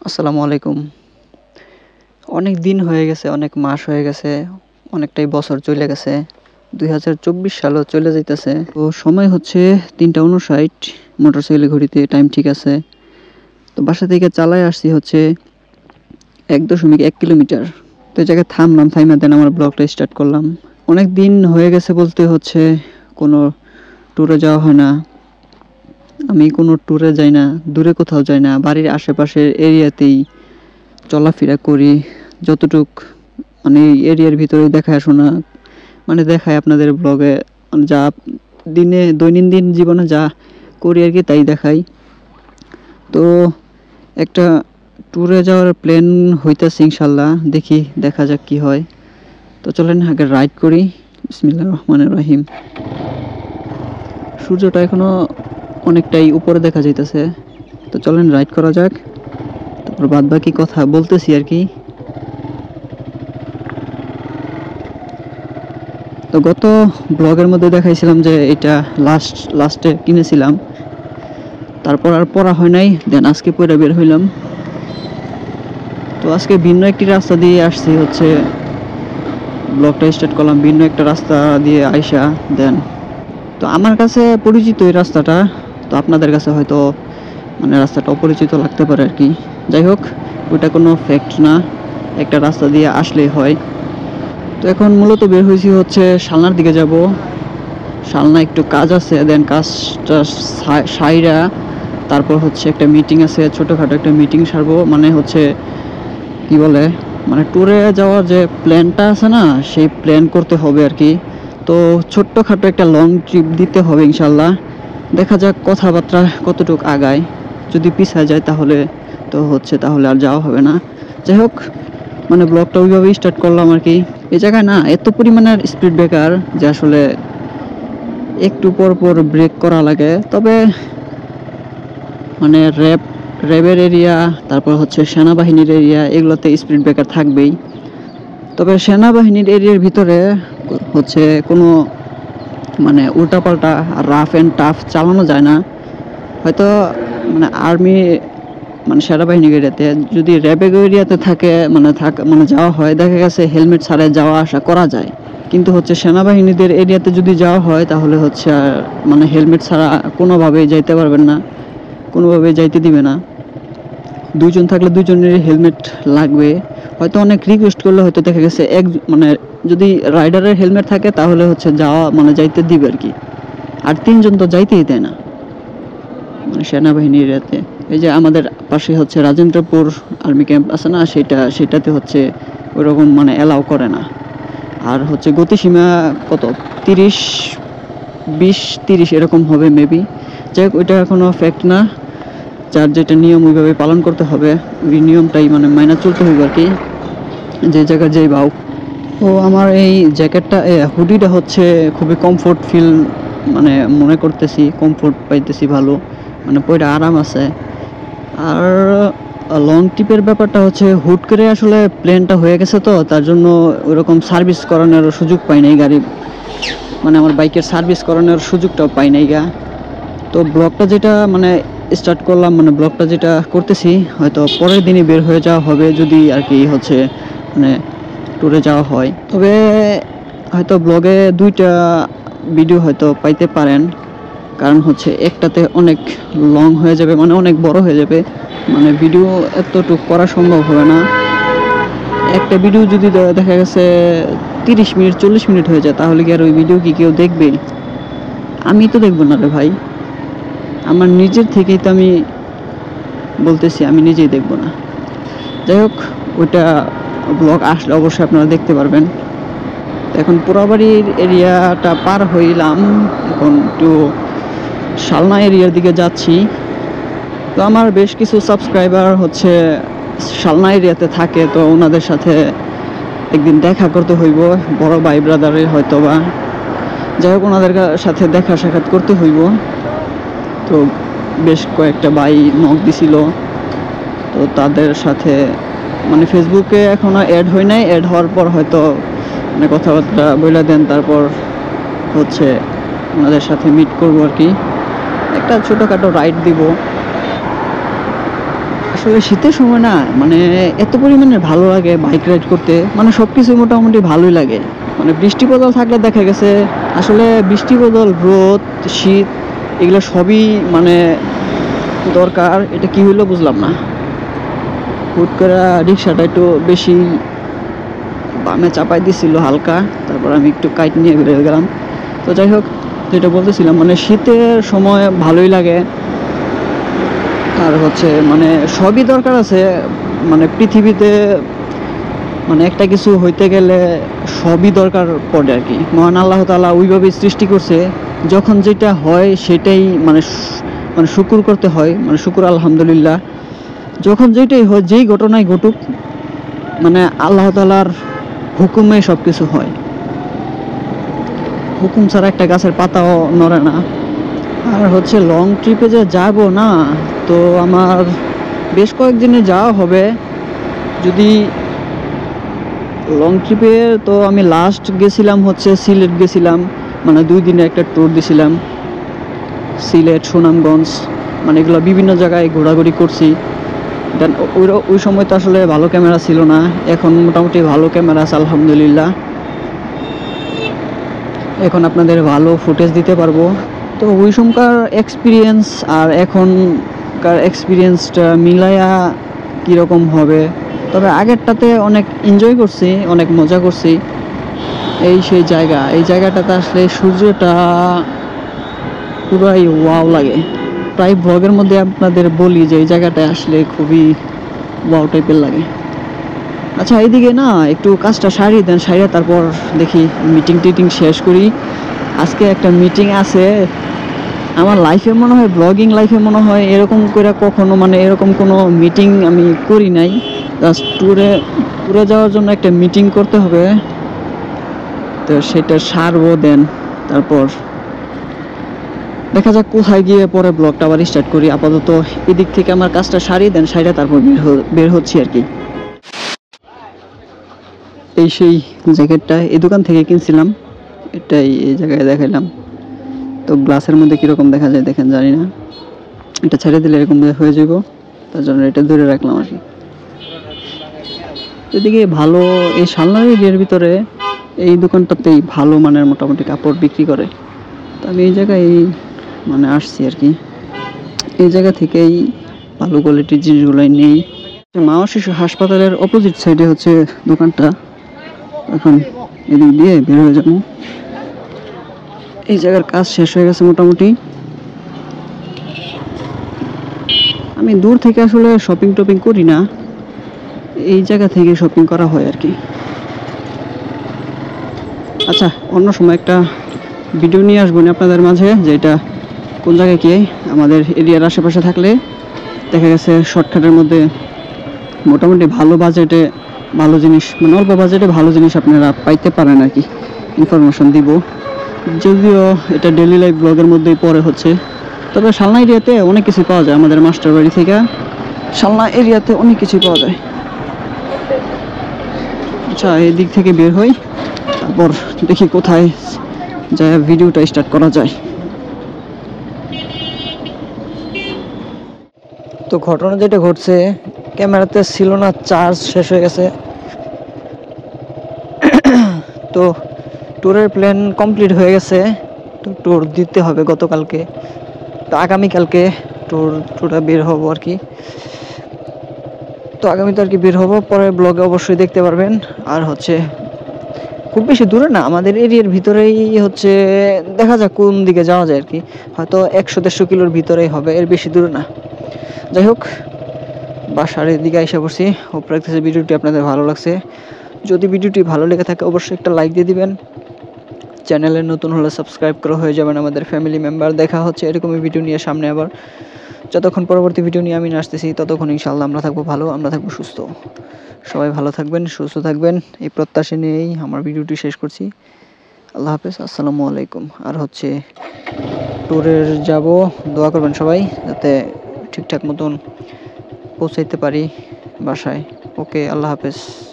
আসসালামু আলাইকুম। অনেক দিন হয়ে গেছে, অনেক মাস হয়ে গেছে, অনেকটাই বছর চলে গেছে। ২০২৪ সালও চলে যাইতেছে। তো সময় হচ্ছে ৩টা ৫৯, মোটরসাইকেলের ঘড়িতে টাইম ঠিক আছে। তো বাসা থেকে চালায় আসছি হচ্ছে ১.১ কিলোমিটার। তো এই জায়গায় থামলাম, থাইমা দেন আমার ব্লগটা স্টার্ট করলাম। অনেক দিন হয়ে গেছে বলতে হচ্ছে কোনো ট্যুরে যাওয়া হয় না। আমি কোনো ট্যুরে যাই না, দূরে কোথাও যাই না, বাড়ির আশেপাশের এরিয়াতেই চলাফেরা করি। যতটুক মানে এই এরিয়ার ভিতরে দেখাশোনা মানে দেখায় আপনাদের ব্লগে, যা দৈনন্দিন জীবনে যা করি আর কি তাই দেখাই। তো একটা ট্যুরে যাওয়ার প্ল্যান হইতেছে ইনশাল্লাহ, দেখি দেখা যাক কি হয়। তো চলেন আগে রাইড করি। বিসমিল্লাহির রহমানির রহিম। সূর্যটা এখনো অনেকটাই উপরে দেখা যাইতেছে। তো চলেন রাইড করা যাক, তারপর বাদ বাকি কথা বলতেছি আর কি। তো গত ব্লগের মধ্যে দেখাইছিলাম যে এটা লাস্টে কিনেছিলাম, তারপর আর পড়া হয় নাই, দেন আজকে পড়ে বের হইলাম। তো আজকে ভিন্ন একটি রাস্তা দিয়ে আসছি, হচ্ছে ব্লগটা স্টার্ট করলাম ভিন্ন একটা রাস্তা দিয়ে আইসা দেন। তো আমার কাছে পরিচিত এই রাস্তাটা, তো আপনাদের কাছে হয়তো মানে রাস্তাটা অপরিচিত লাগতে পারে আর কি। যাই হোক, ওইটা কোনো ফ্যাক্ট না, একটা রাস্তা দিয়ে আসলেই হয়। তো এখন মূলত বের হয়েছি হচ্ছে শালনার দিকে যাব। শালনা একটু কাজ আছে, দেন কাজটা সাইরা তারপর হচ্ছে একটা মিটিং আছে, ছোটোখাটো একটা মিটিং সারবো। মানে হচ্ছে কি বলে, মানে ট্যুরে যাওয়ার যে প্ল্যানটা আছে না, সেই প্ল্যান করতে হবে আর কি। তো ছোট্টখাটো একটা লং ট্রিপ দিতে হবে ইনশাল্লাহ। দেখা যাক কথাবার্তা কতটুকু আগায়। যদি পিছায় যায় তাহলে আর যাওয়া হবে না। যাই হোক, মানে ব্লগটা ওইভাবেই স্টার্ট করলাম আর কি। এই জায়গায় না এত পরিমাণের স্পিড ব্রেকার যে আসলে একটু পর পর ব্রেক করা লাগে। তবে মানে র্যাবের এরিয়া, তারপর হচ্ছে সেনাবাহিনীর এরিয়া, এগুলোতে স্পিড ব্রেকার থাকবেই। তবে সেনাবাহিনীর এরিয়ার ভিতরে হচ্ছে কোনো মানে উল্টাপাল্টা রাফ অ্যান্ড টাফ চালানো যায় না। হয়তো মানে আর্মি মানে সেনাবাহিনীর এরিয়াতে, যদি র্যাবের এরিয়াতে মানে যাওয়া হয়, দেখা গেছে হেলমেট ছাড়াই যাওয়া আসা করা যায়। কিন্তু হচ্ছে সেনাবাহিনীদের এরিয়াতে যদি যাওয়া হয় তাহলে হচ্ছে মানে হেলমেট ছাড়া কোনোভাবেই যাইতে পারবেন না, কোনোভাবেই যাইতে দিবে না। দুইজন থাকলে দুইজনের হেলমেট লাগবে। হয়তো অনেক রিকোয়েস্ট করলে হয়তো দেখা গেছে মানে যদি রাইডারের হেলমেট থাকে তাহলে হচ্ছে যাইতে দিবে আর কি। আর তিনজন তো যাইতেই দেয় না মানে সেনাবাহিনীর এরিয়াতে। এই যে আমাদের পাশে হচ্ছে রাজেন্দ্রপুর আর্মি ক্যাম্প আছে না, সেটাতে হচ্ছে ওইরকম মানে অ্যালাউ করে না। আর হচ্ছে গতিসীমা কত, 30, 20, 30 এরকম হবে মেবি। যাই হোক, ওইটা এখনও ফ্যাক্ট না। যার যেটা নিয়ম ওইভাবে পালন করতে হবে, ওই নিয়মটাই মানে মাইনা চলতে হবে আর কি, যে জায়গায় যেই বাউ। ও আমার এই জ্যাকেটটা হুডিটা হচ্ছে খুবই কমফোর্ট ফিল, মানে মনে করতেছি কমফোর্ট পাইতেছি ভালো, মানে পরে আরাম আছে। আর লং ট্রিপের ব্যাপারটা হচ্ছে হুট করে আসলে প্লেনটা হয়ে গেছে, তো তার জন্য ওইরকম সার্ভিস করানোর সুযোগ পাই নাই গাড়ি, মানে আমার বাইকের সার্ভিস করানোর সুযোগটাও পাই নাই গা। তো ব্লগটা যেটা মানে স্টার্ট করলাম, মানে ব্লগটা যেটা করতেছি হয়তো পরের দিনই বের হয়ে যাওয়া হবে, যদি আর কি হচ্ছে মানে ট্যুরে যাওয়া হয়। তবে হয়তো ব্লগে 2টা ভিডিও হয়তো পাইতে পারেন, কারণ হচ্ছে একটাতে অনেক লং হয়ে যাবে, মানে অনেক বড় হয়ে যাবে, মানে ভিডিও এতটুকু করা সম্ভব হবে না। একটা ভিডিও যদি দেখা গেছে 30 মিনিট 40 মিনিট হয়ে যায়, তাহলে কি আর ওই ভিডিও কি কেউ দেখবে? আমি তো দেখবো না রে ভাই। আমার নিজের থেকেই তো আমি বলতেছি, আমি নিজেই দেখবো না। যাই হোক, ওইটা ব্লগ আসলে অবশ্যই আপনারা দেখতে পারবেন। এখন পোড়াবাড়ির এরিয়াটা পার হইলাম, এখন একটু শালনা এরিয়ার দিকে যাচ্ছি। তো আমার বেশ কিছু সাবস্ক্রাইবার হচ্ছে শালনা এরিয়াতে থাকে, তো ওনাদের সাথে একদিন দেখা করতে হইব, বড় ভাই ব্রাদারের হয়তো বা। যাই হোক, ওনাদের সাথে দেখা সাক্ষাৎ করতে হইব। তো বেশ কয়েকটা ভাই নক দিছিল, তো তাদের সাথে মানে ফেসবুকে এখনও অ্যাড হয় নাই, অ্যাড হওয়ার পর হয়তো মানে কথাবার্তা বলে দেন, তারপর হচ্ছে ওনাদের সাথে মিট করবো আর কি, একটা ছোটোখাটো রাইড দিব। আসলে শীতের সময় না মানে এত পরিমাণে ভালো লাগে বাইক রাইড করতে, মানে সব কিছু মোটামুটি ভালোই লাগে। মানে বৃষ্টি বদল থাকলে দেখা গেছে আসলে বৃষ্টি বদল রোদ শীত এগুলো সবই মানে দরকার। এটা কি হইলো বুঝলাম না, হুট করে রিক্সাটা একটু বেশি বামে চাপাই দিছিল হালকা, তারপর আমি একটু কাইট নিয়ে বেরিয়ে গেলাম। তো যাই হোক, যেটা বলতেছিলাম মানে শীতের সময় ভালোই লাগে। আর হচ্ছে মানে সবই দরকার আছে, মানে পৃথিবীতে মানে একটা কিছু হইতে গেলে সবই দরকার পড়ে আর কি। মহান আল্লাহ তাআলা ওইভাবে সৃষ্টি করছে, যখন যেটা হয় সেটাই মানে মানে শুকুর করতে হয়, মানে শুকুর আলহামদুলিল্লাহ। যখন যেটাই হয়, যেই ঘটনাই ঘটুক, মানে আল্লাহ তাআলার হুকুমে সব কিছু হয়। হুকুম ছাড়া একটা গাছের পাতাও নড়ে না। আর হচ্ছে লং ট্রিপে যে যাব না, তো আমার বেশ কয়েকদিনে যাওয়া হবে। যদি লং ট্রিপে, তো আমি লাস্ট গেছিলাম হচ্ছে সিলেট গেছিলাম, মানে 2 দিনে একটা ট্যুর দিছিলাম। সিলেট সুনামগঞ্জ মানে এগুলো বিভিন্ন জায়গায় ঘোরাঘুরি করছি। দেন ওই সময় তো আসলে ভালো ক্যামেরা ছিল না, এখন মোটামুটি ভালো ক্যামেরা আছে আলহামদুলিল্লাহ। এখন আপনাদের ভালো ফুটেজ দিতে পারবো। তো ওই সময়কার এক্সপিরিয়েন্স আর এখনকার এক্সপিরিয়েন্সটা মিলায়া কীরকম হবে। তবে আগেরটাতে অনেক এনজয় করছি, অনেক মজা করছি। সেই জায়গাটাতে আসলে সূর্যটা পুরাই ওয়াও লাগে। প্রায় ব্লগের মধ্যে আপনাদের বলি যে এই জায়গাটায় আসলে খুবই ওয়াও টাইপের লাগে। আচ্ছা, এইদিকে না একটু কাজটা সারিয়ে দেন, সারিয়ে তারপর দেখি মিটিং শেষ করি। আজকে একটা মিটিং আছে। আমার লাইফে মনে হয়, ব্লগিং লাইফে মনে হয় এরকম করে কখনো মানে এরকম কোনো মিটিং আমি করি নাই। জাস্ট ট্যুরে যাওয়ার জন্য একটা মিটিং করতে হবে, তো সেটা সারবো। দেন তারপর দেখা যাক কোথায় গিয়ে পরে ব্লগটা আবার স্টার্ট করি। আপাতত এদিক থেকে আমার কাজটা সারিয়ে দেন, সারিয়ে তারপর বের হচ্ছি আর কি। সেই জ্যাকেটটা এই দোকান থেকে কিনছিলাম, এটাই এই জায়গায় দেখাইলাম। তো গ্লাসের মধ্যে কীরকম দেখা যায় দেখেন, জানি না। এটা ছেড়ে দিলে এরকম হয়ে যাব, তার জন্য এটা ধরে রাখলাম আর কি। এদিকে ভালো এই শালনার এরিয়ার ভিতরে এই দোকানটাতেই ভালো মানের মোটামুটি কাপড় বিক্রি করে। তো আমি এই জায়গায় মানে আসছি আর কি, এই জায়গা থেকেই ভালো কোয়ালিটির জিনিসগুলোই নেই। মা ও শিশু হাসপাতালের অপোজিট সাইডে হচ্ছে দোকানটা। এখন এদিক দিয়ে বের হয়ে যাবো। এই জায়গার কাজ শেষ হয়ে গেছে মোটামুটি। আমি দূর থেকে আসলে শপিং টপিং করি না, এই জায়গা থেকে শপিং করা হয় আর কি। আচ্ছা, অন্য সময় একটা ভিডিও নিয়ে আসবো আপনাদের মাঝে, যে এটা কোন জায়গায় কি আমাদের এরিয়ার আশেপাশে থাকলে দেখা গেছে শর্টকাটের মধ্যে মোটামুটি ভালো বাজেটে ভালো জিনিস, মানে অল্প বাজেটে ভালো জিনিস আপনারা পাইতে পারেন আর কি। ইনফরমেশন দিব, যদিও এটা ডেইলি লাইফ ব্লগের মধ্যেই পরে হচ্ছে। তবে শালনা এরিয়াতে অনেক কিছু পাওয়া যায়, আমাদের মাস্টার বাড়ি থেকে শালনা এরিয়াতে অনেক কিছু পাওয়া যায়। আচ্ছা, এই দিক থেকে বের হই, তারপর দেখি কোথায় যায় ভিডিওটা স্টার্ট করা যায়। তো ঘটনা যেটা ঘটছে, ক্যামেরাতে ছিল না, চার্জ শেষ হয়ে গেছে। তো ট্যুরের প্ল্যান কমপ্লিট হয়ে গেছে, তো ট্যুর দিতে হবে গতকালকে। তো আগামীকালকে ট্যুরটা বের হবো আর কি। তো আগামীতে আর কি বের হবো, পরে ব্লগে অবশ্যই দেখতে পারবেন। আর হচ্ছে খুব বেশি দূরে না, আমাদের এরিয়ার ভিতরেই হচ্ছে, দেখা যাক কোন দিকে যাওয়া যায় আর কি। হয়তো 100-150 কিলোর ভিতরেই হবে, এর বেশি দূরে না। যাই হোক, বাসার দিকে এসে পড়ছি। হোপ রাখতেছি ভিডিওটি আপনাদের ভালো লাগছে। যদি ভিডিওটি ভালো লেগে থাকে অবশ্যই একটা লাইক দিয়ে দিবেন। চ্যানেলে নতুন হলে সাবস্ক্রাইব করে হয়ে যাবেন আমাদের ফ্যামিলি মেম্বার। দেখা হচ্ছে এরকমই ভিডিও নিয়ে সামনে আবার। যতক্ষণ পরবর্তী ভিডিও নিয়ে আমি আসতেছি, ততক্ষণ ইনশাআল্লাহ আমরা থাকবো ভালো, আমরা থাকবো সুস্থ। সবাই ভালো থাকবেন, সুস্থ থাকবেন, এই প্রত্যাশা নিয়েই আমার ভিডিওটি শেষ করছি। আল্লাহ হাফেজ, আসসালামু আলাইকুম। আর হচ্ছে ট্যুরের যাব, দোয়া করবেন সবাই যাতে ঠিকঠাক মতন পৌঁছাইতে পারি বাসায়। ওকে, আল্লাহ হাফেজ।